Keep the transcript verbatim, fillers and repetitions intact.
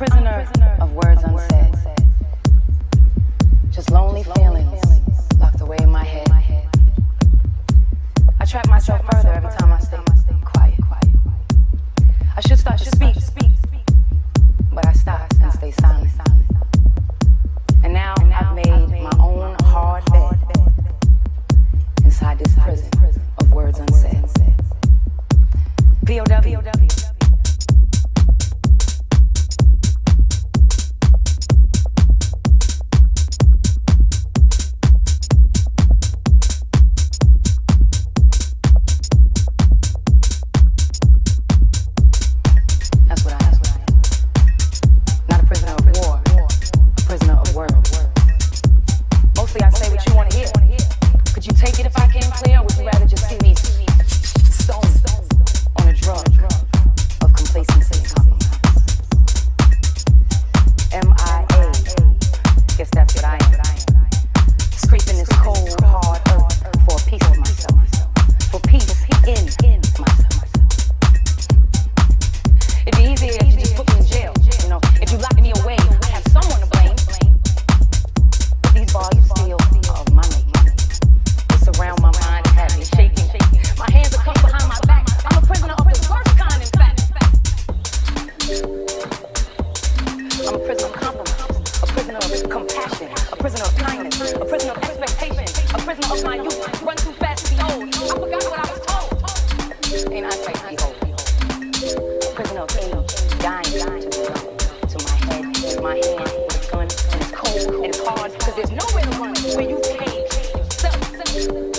prisoner of words unsaid. Just lonely feelings locked away in my head. I trap myself further every time I stay quiet. I should start to speak, but I stop and stay silent. And now I've made my own hard bed inside this prison of words unsaid. P O W. My hand with a gun, and it's cold, and it's hard, because there's nowhere to run where you cage yourself.